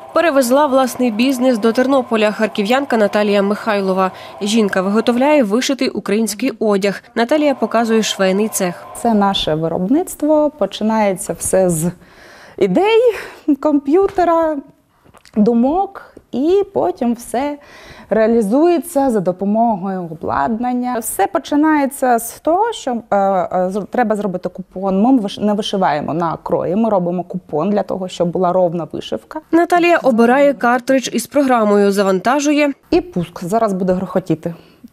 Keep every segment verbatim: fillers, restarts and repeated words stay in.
Перевезла власний бізнес до Тернополя харків'янка Наталія Михайлова. Жінка виготовляє вишитий український одяг. Наталія показує швейний цех. Це наше виробництво. Починається все з ідей, комп'ютера, думок. І потім все реалізується за допомогою обладнання. Все починається з того, що е, е, треба зробити купон. Ми не вишиваємо на крої, ми робимо купон для того, щоб була ровна вишивка. Наталія обирає картридж із програмою, завантажує. І пуск. Зараз буде грохотіти.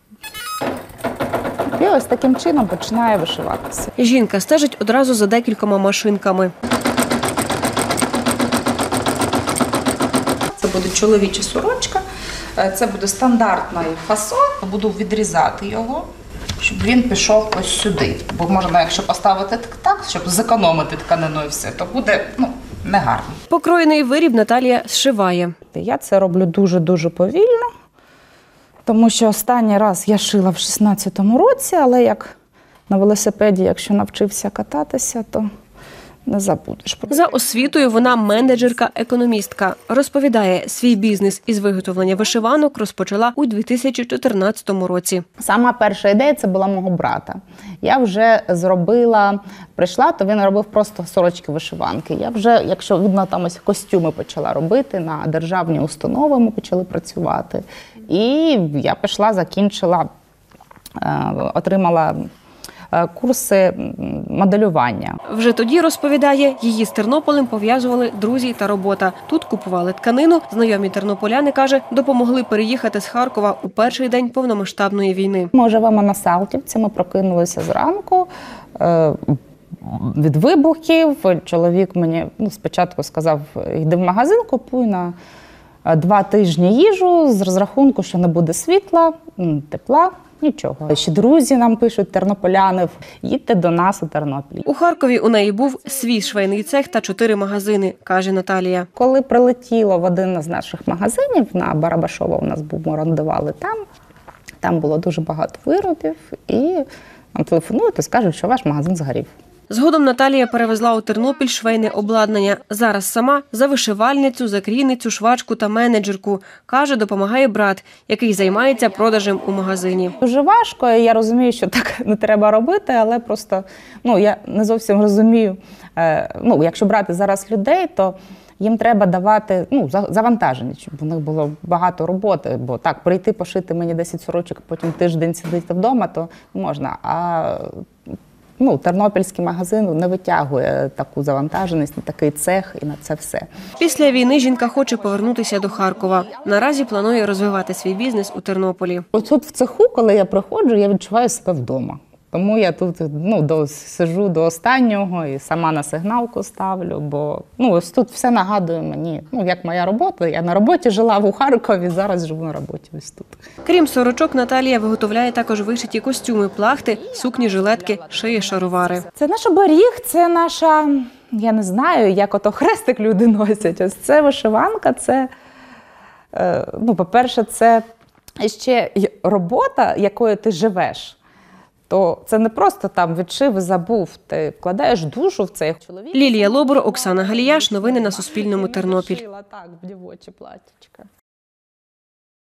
І ось таким чином починає вишиватися. Жінка стежить одразу за декількома машинками. Це буде чоловіча сорочка, це буде стандартний фасон. Буду відрізати його, щоб він пішов ось сюди. Бо можна, якщо поставити так, щоб зекономити тканину і все, то буде ну, негарно. Покроєний виріб Наталія зшиває. Я це роблю дуже-дуже повільно, тому що останній раз я шила в шістнадцятому році, але як на велосипеді, якщо навчився кататися, то не забудеш. За освітою вона менеджерка-економістка. Розповідає, свій бізнес із виготовлення вишиванок розпочала у дві тисячі чотирнадцятому році. Сама перша ідея – це була мого брата. Я вже зробила, прийшла, то він робив просто сорочки-вишиванки. Я вже, якщо видно, там ось костюми почала робити, на державні установи ми почали працювати. І я пішла, закінчила, отримала курси моделювання. Вже тоді, розповідає, її з Тернополем пов'язували друзі та робота. Тут купували тканину. Знайомі тернополяни, каже, допомогли переїхати з Харкова у перший день повномасштабної війни. Ми живемо на Салтівці, ми прокинулися зранку від вибухів. Чоловік мені ну, спочатку сказав, йди в магазин, купуй на два тижні їжу з розрахунку, що не буде світла, тепла. Нічого. Ще друзі нам пишуть, тернополяни, їдьте до нас у Тернопіль. У Харкові у неї був свій швейний цех та чотири магазини, каже Наталія. Коли прилетіло в один з наших магазинів, на Барабашова у нас був, ми орендували там, там було дуже багато виробів, і нам телефонують і скажуть, що ваш магазин згорів. Згодом Наталія перевезла у Тернопіль швейне обладнання. Зараз сама за вишивальницю, закрійницю, швачку та менеджерку. Каже, допомагає брат, який займається продажем у магазині. Дуже важко, я розумію, що так не треба робити, але просто ну, я не зовсім розумію. Ну, якщо брати зараз людей, то їм треба давати ну, завантаження, щоб у них було багато роботи. Бо так, прийти, пошити мені десять сорочок, потім тиждень сидіти вдома, то можна. А Ну, тернопільський магазин не витягує таку завантаженість, на такий цех і на це все. Після війни жінка хоче повернутися до Харкова. Наразі планує розвивати свій бізнес у Тернополі. Ось тут в цеху, коли я приходжу, я відчуваю себе вдома. Тому я тут ну, до, сиджу до останнього і сама на сигналку ставлю, бо ну, ось тут все нагадує мені, ну, як моя робота. Я на роботі жила в Харкові, зараз живу на роботі ось тут. Крім сорочок, Наталія виготовляє також вишиті костюми, плахти, сукні, жилетки, шиє шаровари. Це наш оберіг, це наша, я не знаю, як ото хрестик люди носять. Ось це вишиванка, це, ну, по-перше, це ще робота, якою ти живеш. То це не просто там відшив і забув, ти вкладаєш душу в цей чоловік. Лілія Лобур, Оксана Галіяш. Новини на Суспільному. Тернопіль. Так, в дівочі платтячка.